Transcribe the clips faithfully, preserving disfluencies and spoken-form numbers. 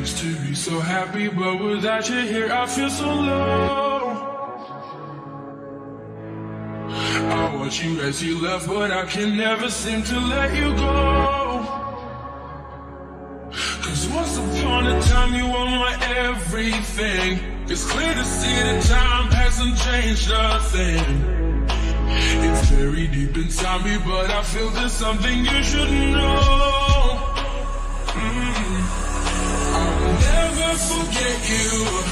used to be so happy, but without you here I feel so low. I watch you as you left, but I can never seem to let you go. Cause once upon a time you were my everything. It's clear to see that time hasn't changed a thing. It's very deep inside me, but I feel there's something you should know. Mm. I'll never forget you.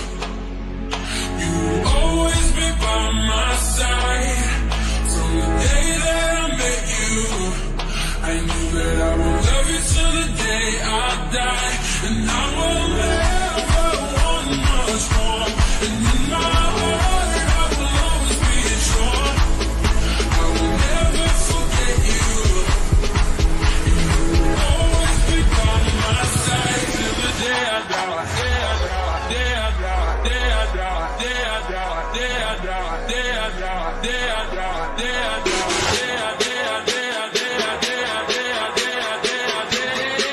You'll always be by my side. From the day that I met you, I knew that I would love you till the day I die. And I will never want much more. And in my heart I will always be sure I will never forget you. You will always be by my side till the day I die. Day I die, day I die, day I die, day I die, day I die, day I die, day I die, day I die, day I die, day I die, day I die, day I die, day I die, day I die.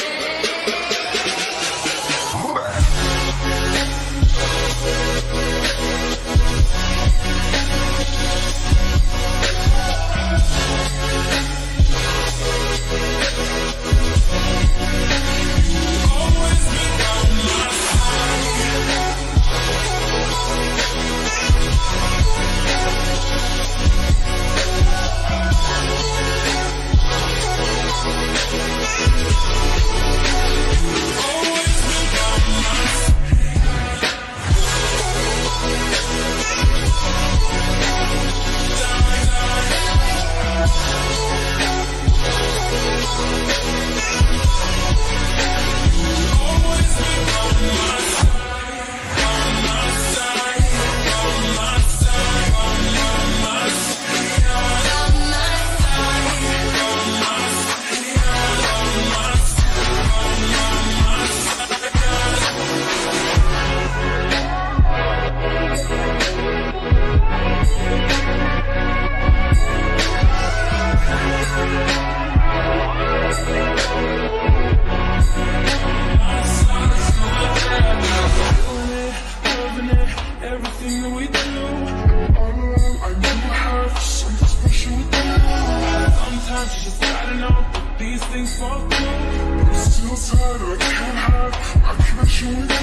Everything that we do, all along I knew I had something special with you. Sometimes you just gotta know that these things fall through. But I'm still tired, I can't hide my connection with you.